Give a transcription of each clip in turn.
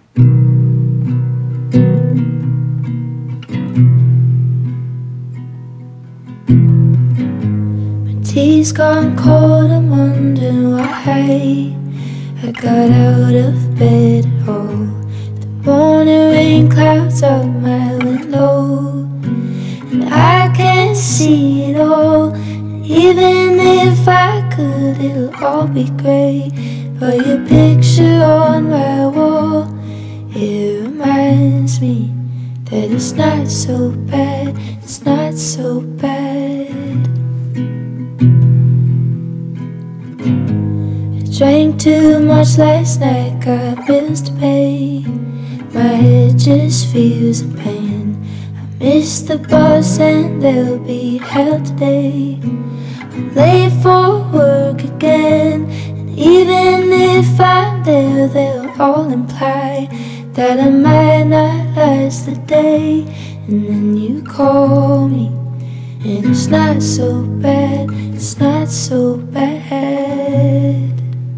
Tea's gone cold, I'm wondering why I got out of bed at all. The morning rain clouds up my window, and I can't see it all. And even if I could, it'll all be great. But your picture on my wall, it reminds me that it's not so bad, it's not so bad. Drank too much last night, got bills to pay. My head just feels a pain. I miss the bus and they'll be hell today. I'm late for work again, and even if I'm there, they'll all imply that I might not last the day. And then you call me, and it's not so bad, it's not so bad.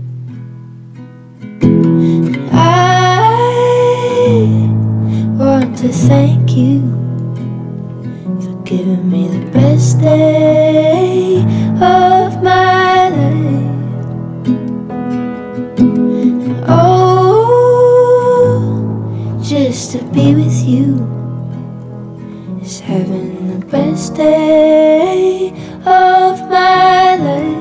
To thank you for giving me the best day of my life. And oh, just to be with you is having the best day of my life.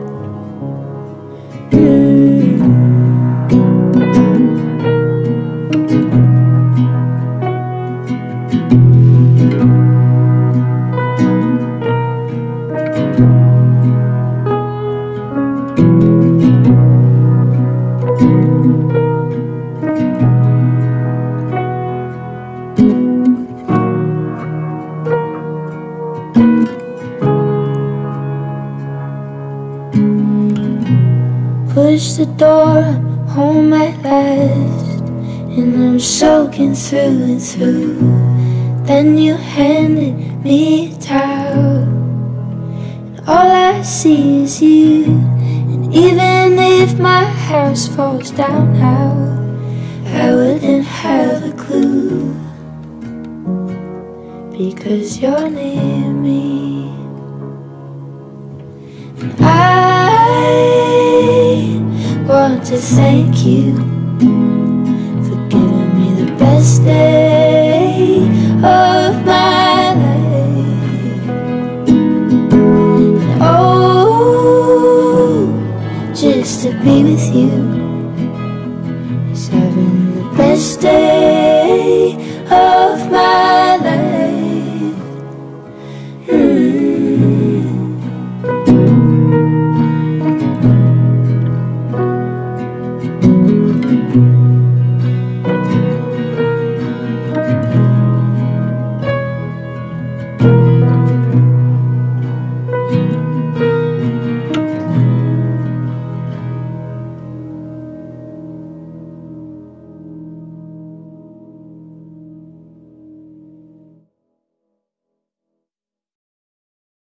Push the door, I'm home at last, and I'm soaking through and through. Then you handed me a towel, and all I see is you. And even if my house falls down now, I wouldn't have a clue, because you're near me. And I want to thank you for giving me the best day of my life. And oh, just to be with you is having the best day